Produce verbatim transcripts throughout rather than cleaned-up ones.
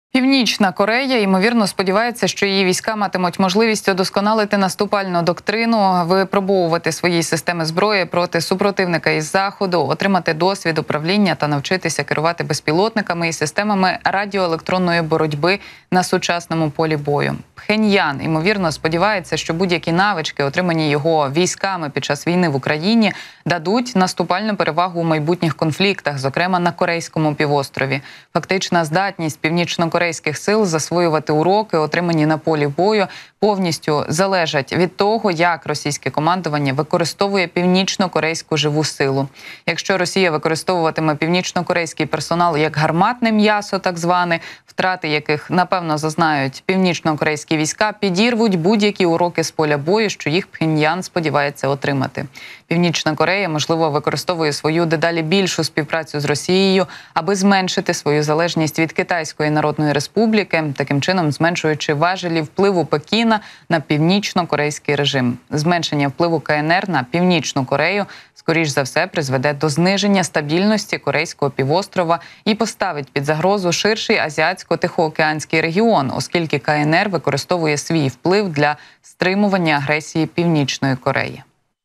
Північна Корея, ймовірно, сподівається, що її війська матимуть можливість удосконалити наступальну доктрину, випробовувати свої системи зброї проти супротивника із Заходу, отримати досвід управління та навчитися керувати безпілотниками і системами радіоелектронної боротьби на сучасному полі бою. Пхеньян, ймовірно, сподівається, що будь-які навички, отримані його військами під час війни в Україні, дадуть наступальну перевагу у майбутніх конфліктах, зокрема на Корейському півострові. Фактична здатність північно-корейських сил засвоювати уроки, отримані на полі бою, повністю залежать від того, як російське командування використовує північно-корейську живу силу. Якщо Росія використовуватиме північно-корейський персонал як гарматне м'ясо, так зване, втрати яких, напевно, зазнають північно-корейські війська, підірвуть будь-які уроки з поля бою, що їх Пхеньян сподівається отримати. Північна Корея, можливо, використовує свою дедалі більшу співпрацю з Росією, аби зменшити свою залежність від Китайської Народної Республіки, таким чином зменшуючи важелі впливу Пекіна на північно-корейський режим. Зменшення впливу КНР на Північну Корею, скоріш за все, призведе до зниження стабільності Корейського півострова і поставить під загрозу ширший Азіатсько-Тихоокеанський регіон, оскільки КНР використовує свій вплив для стримування агресії Північної Кореї.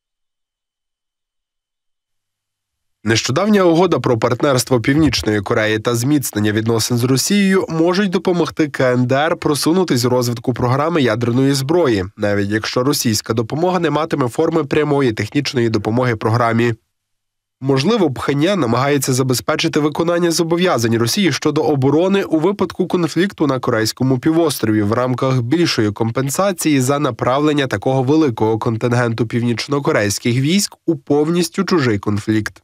Нещодавня угода про партнерство Північної Кореї та зміцнення відносин з Росією можуть допомогти КНДР просунутись у розвитку програми ядерної зброї, навіть якщо російська допомога не матиме форми прямої технічної допомоги програмі. Можливо, Пхеньян намагається забезпечити виконання зобов'язань Росії щодо оборони у випадку конфлікту на Корейському півострові в рамках більшої компенсації за направлення такого великого контингенту північнокорейських військ у повністю чужий конфлікт.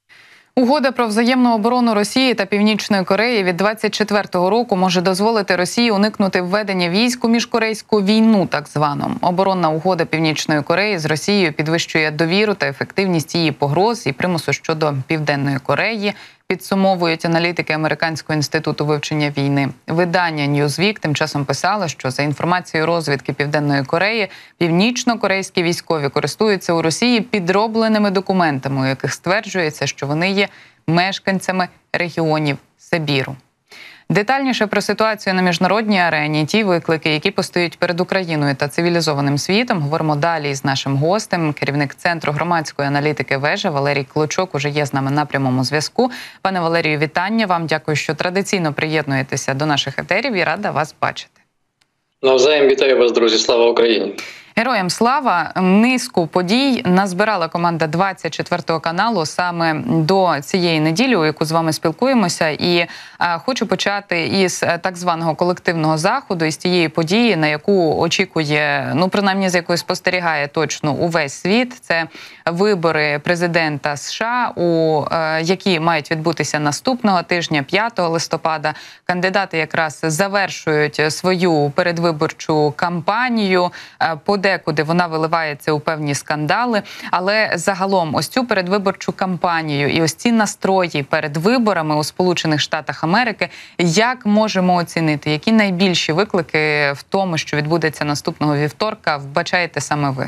Угода про взаємну оборону Росії та Північної Кореї від двадцять четвертого року може дозволити Росії уникнути введення військ у міжкорейську війну, так звану. Оборонна угода Північної Кореї з Росією підвищує довіру та ефективність її погроз і примусу щодо Південної Кореї, підсумовують аналітики Американського інституту вивчення війни. Видання Newsweek тим часом писало, що за інформацією розвідки Південної Кореї, північно-корейські військові користуються у Росії підробленими документами, у яких стверджується, що вони є мешканцями регіонів Сибіру. Детальніше про ситуацію на міжнародній арені, ті виклики, які постають перед Україною та цивілізованим світом, говоримо далі із нашим гостем. Керівник Центру громадської аналітики «Вежа» Валерій Клочок уже є з нами на прямому зв'язку. Пане Валерію, вітання вам. Дякую, що традиційно приєднуєтеся до наших етерів і рада вас бачити. Навзаєм вітаю вас, друзі. Слава Україні! Героям слава! Низку подій назбирала команда двадцять четвертого каналу саме до цієї неділі, у яку з вами спілкуємося. І а, хочу почати із так званого колективного заходу, із тієї події, на яку очікує, ну принаймні з якої спостерігає точно увесь світ. Це вибори президента США, у а, які мають відбутися наступного тижня, п'ятого листопада. Кандидати якраз завершують свою передвиборчу кампанію. По Подекуди вона виливається у певні скандали, але загалом ось цю передвиборчу кампанію і ось ці настрої перед виборами у Сполучених Штатах Америки, як можемо оцінити, які найбільші виклики в тому, що відбудеться наступного вівторка, вбачаєте саме ви?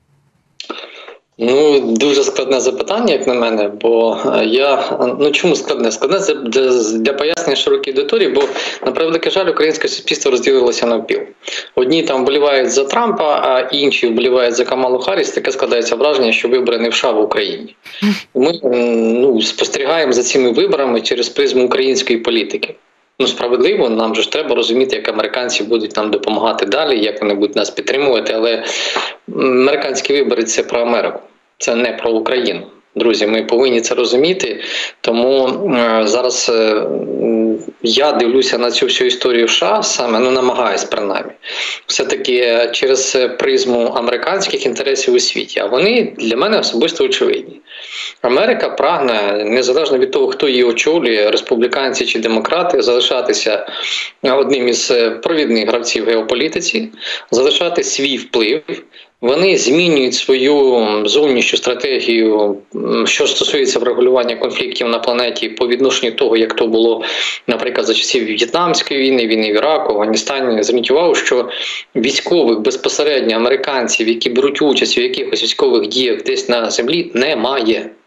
Ну, дуже складне запитання, як на мене, бо я, ну чому складне? Складне для, для пояснення широкій аудиторії, бо, на превеликий жаль, українське суспільство розділилося навпіл. Одні там вболівають за Трампа, а інші вболівають за Камалу Харріс. Таке складається враження, що вибори не в США в Україні. Ми ну, спостерігаємо за цими виборами через призму української політики. Ну, справедливо, нам же ж треба розуміти, як американці будуть нам допомагати далі, як вони будуть нас підтримувати, але американські вибори – це про Америку, це не про Україну. Друзі, ми повинні це розуміти, тому е, зараз е, я дивлюся на цю всю історію в США, саме, ну намагаюсь принаймні, все-таки через призму американських інтересів у світі, а вони для мене особисто очевидні. Америка прагне, незалежно від того, хто її очолює, республіканці чи демократи, залишатися одним із провідних гравців в геополітиці, залишати свій вплив. Вони змінюють свою зовнішню стратегію, що стосується врегулювання конфліктів на планеті по відношенню того, як то було, наприклад, за часів В'єтнамської війни, війни в Іраку, Афганістані. Зверніть увагу, що військових безпосередньо американців, які беруть участь у якихось військових діях десь на землі, немає.